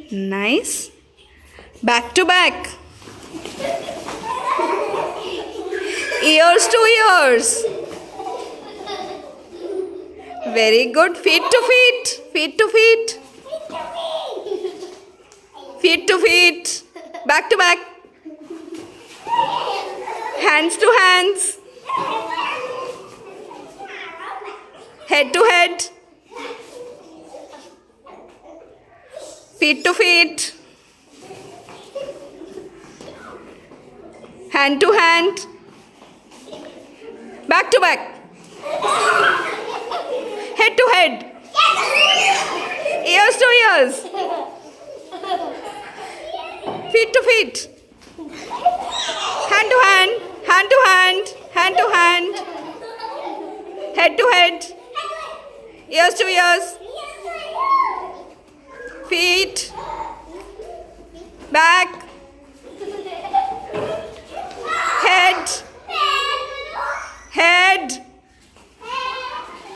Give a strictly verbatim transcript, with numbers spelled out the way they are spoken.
Nice. Back to back. Ears to ears. Very good. Feet to feet. Feet to feet. Feet to feet. Back to back. Hands to hands. Head to head. Feet to feet. Hand to hand. Back to back. Head to head. Ears to ears. Feet to feet. Hand to hand. Hand to hand. Hand to hand. Head to head. Ears to ears.